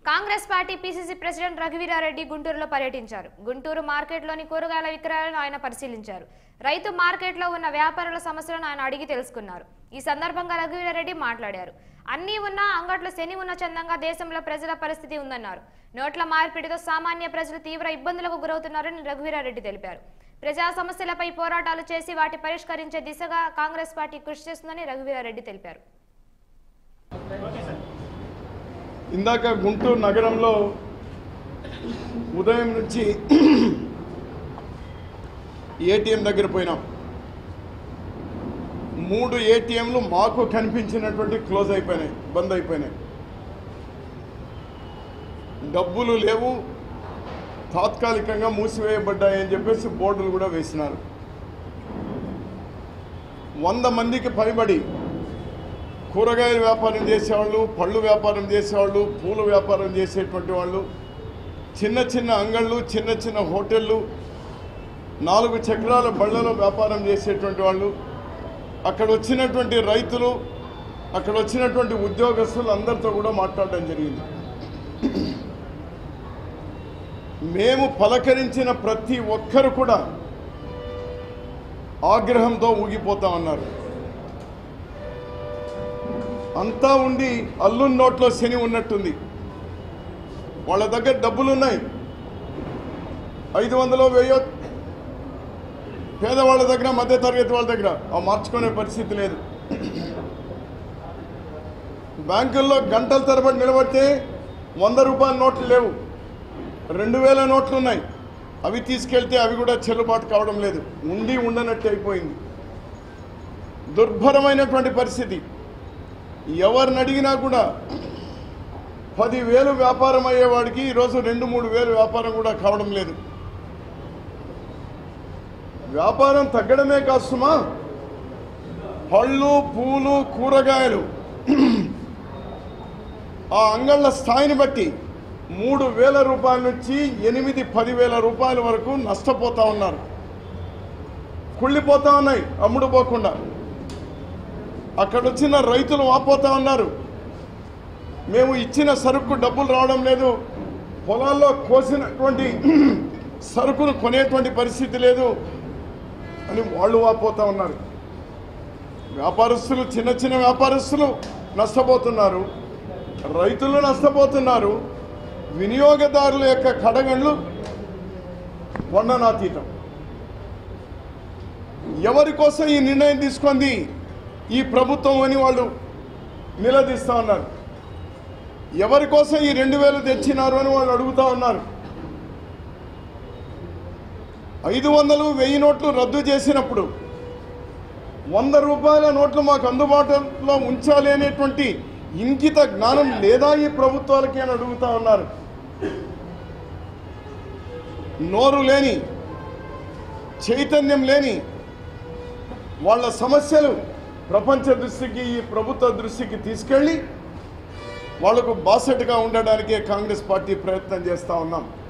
Congress party PCC president Raghuveera Reddy గుంటూరులో పర్యటించారు. గుంటూరు మార్కెట్లోని కూరగాయల విక్రయాలను ఆయన పరిశీలించారు. రైతు మార్కెట్లో ఉన్న వ్యాపారుల సమస్యలను ఆయన అడిగి తెలుసుకున్నారు. ఈ సందర్భంగా రఘువీరారెడ్డి మాట్లాడారు. అన్నీ ఉన్నా అంగట్లో శని ఉన్న చందంగా దేశంలో ప్రజల పరిస్థితి ఉందన్నారు. నోట్ల మార్పిడితో సామాన్య ప్రజలు తీవ్ర ఇబ్బందులకు గురవుతున్నారని రఘువీరారెడ్డి తెలిపారు. ప్రజా సమస్యలపై పోరాటాలు చేసి వాటి పరిష్కరించే దిశగా కాంగ్రెస్ పార్టీ కృషి చేస్తుందని రఘువీరారెడ్డి తెలిపారు. ఇందాక గుంటూరు నగరంలో ఉదయం నుంచి ఏటీఎం దగ్గర పోయినాం. 3 ఏటీఎంలు మాకు కనిపించినటువంటి క్లోజ్ అయిపోయినాయి, బంద్ అయిపోయినాయి. డబ్బులు లేవు, తాత్కాలికంగా మూసివేయబడ్డాయని చెప్పేసి బోర్డులు కూడా వేసినారు. 100 మందికి పైబడి కూరగాయల వ్యాపారం చేసేవాళ్ళు, పళ్ళు వ్యాపారం చేసేవాళ్ళు, పూల వ్యాపారం చేసేటువంటి వాళ్ళు, చిన్న చిన్న అంగళ్ళు, చిన్న చిన్న హోటళ్ళు, 4 చక్రాల బళ్ళలో వ్యాపారం చేసేటువంటి వాళ్ళు, అక్కడ వచ్చినటువంటి రైతులు, అక్కడ వచ్చినటువంటి ఉద్యోగస్తులు అందరితో కూడా మాట్లాడడం జరిగింది. మేము పలకరించిన ప్రతి ఒక్కరు కూడా ఆగ్రహంతో ఊగిపోతా ఉన్నారు. అంతా ఉండి అల్లుని నోట్లో శని ఉన్నట్టుంది. వాళ్ళ దగ్గర డబ్బులున్నాయి, 500 1000 పేదవాళ్ళ దగ్గర, మధ్యతరగతి వాళ్ళ దగ్గర మార్చుకునే పరిస్థితి లేదు. బ్యాంకుల్లో గంటల తరబడి నిలబడితే 100 రూపాయల నోట్లు లేవు, 2000 నోట్లు ఉన్నాయి. అవి తీసుకెళ్తే అవి కూడా చెల్లుబాటు కావడం లేదు, ఉండి ఉండనట్టు అయిపోయింది. దుర్భరమైనటువంటి పరిస్థితి. ఎవరిని అడిగినా కూడా 10,000 వ్యాపారం అయ్యేవాడికి ఈరోజు 2-3 వేలు వ్యాపారం కూడా కావడం లేదు. వ్యాపారం తగ్గడమే కాస్తుమా, పళ్ళు, పూలు, కూరగాయలు ఆ అంగళ్ళ స్థాయిని బట్టి 3,000 రూపాయల నుంచి 8-10,000 రూపాయల వరకు నష్టపోతూ ఉన్నారు. కుళ్ళిపోతూ ఉన్నాయి అమ్ముడు పోకుండా. అక్కడ వచ్చిన రైతులు వాపోతూ ఉన్నారు, మేము ఇచ్చిన సరుకు డబ్బులు రావడం లేదు, పొలాల్లో కోసినటువంటి సరుకును కొనేటువంటి పరిస్థితి లేదు అని వాళ్ళు వాపోతూ ఉన్నారు. వ్యాపారస్తులు, చిన్న చిన్న వ్యాపారస్తులు నష్టపోతున్నారు, రైతులు నష్టపోతున్నారు, వినియోగదారుల యొక్క కడగండ్లు వర్ణనాతీతం. ఎవరి కోసం ఈ నిర్ణయం తీసుకుంది ఈ ప్రభుత్వం అని వాళ్ళు నిలదీస్తూ ఉన్నారు. ఎవరి కోసం ఈ 2,000 తెచ్చినారు అని వాళ్ళు అడుగుతూ ఉన్నారు. 500, 1000 నోట్లు రద్దు చేసినప్పుడు 100 రూపాయల నోట్లు మాకు అందుబాటులో ఉంచాలి అనేటువంటి ఇంకిత జ్ఞానం లేదా ఈ ప్రభుత్వాలకి అని అడుగుతూ ఉన్నారు. నోరు లేని, చైతన్యం లేని వాళ్ళ సమస్యలు ప్రపంచ దృష్టికి, ఈ ప్రభుత్వ దృష్టికి తీసుకెళ్ళి వాళ్లకు బాసటగా ఉండడానికే కాంగ్రెస్ పార్టీ ప్రయత్నం చేస్తూ ఉన్నాం.